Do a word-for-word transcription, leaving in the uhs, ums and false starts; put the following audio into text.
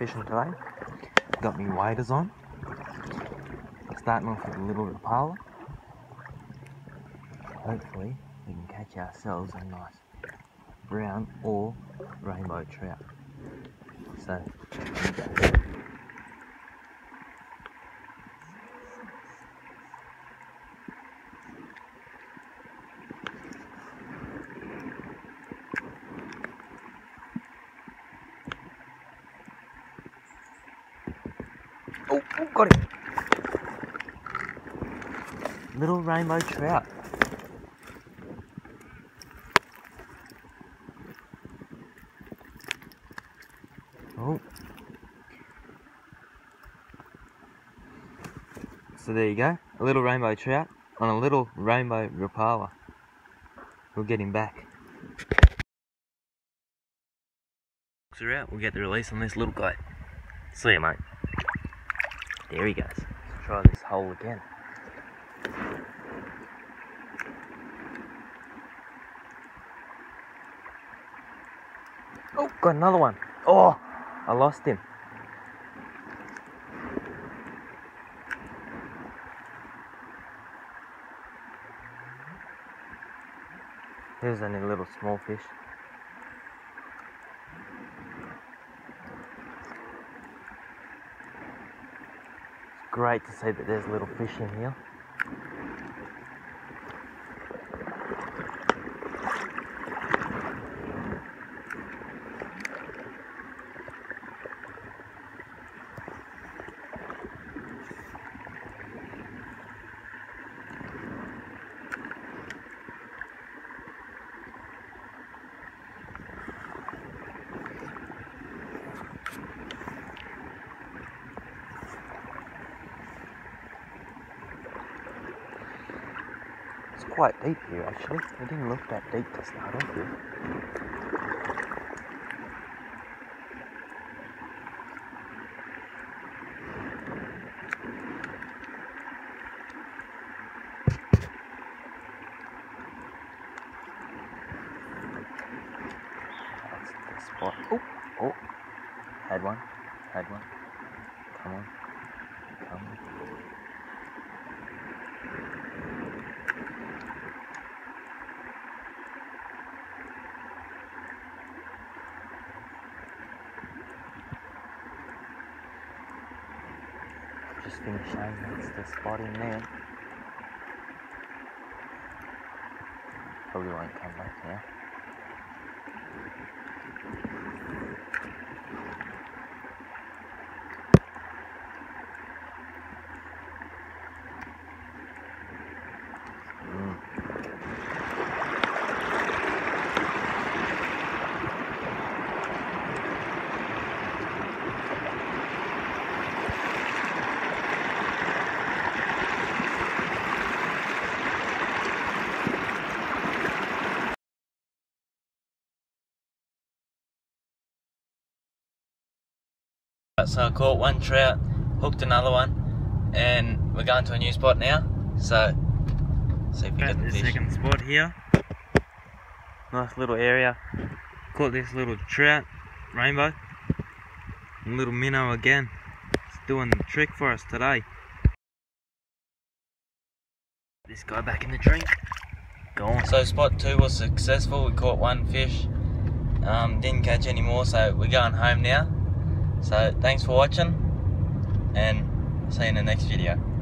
fishing today. Got me waders on. Starting off with a little Rapala. Hopefully we can catch ourselves a nice brown or rainbow trout. So, here we go. Oh, oh, got it! Little rainbow trout. Oh. So there you go, a little rainbow trout on a little rainbow Rapala. We'll get him back. Hooks are out, we'll get the release on this little guy. See ya, mate. There he goes. Let's try this hole again. Oh, got another one. Oh, I lost him. Here's only a little small fish. It's great to see that there's little fish in here. It's quite deep here actually. It didn't look that deep to start off with. That's the spot. Oh, oh, had one, had one. Come on, come on. Just finished showing that's the spot in there. Probably won't come back now. Mm. So I caught one trout, hooked another one, and we're going to a new spot now. So, see if we get the fish. Second spot here. Nice little area. Caught this little trout, rainbow, and little minnow again. It's doing the trick for us today. This guy back in the drink. Go on. So spot two was successful. We caught one fish. Um, didn't catch any more, so we're going home now. So thanks for watching, and see you in the next video.